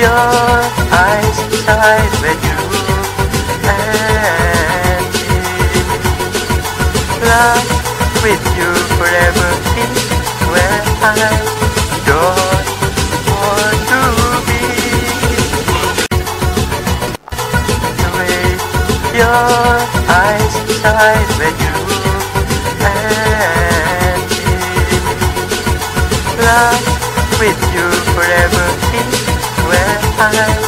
your eyes shine when you and me. Love with you forever is where I don't want to be. The way your eyes shine when you and me. Love with you forever is where I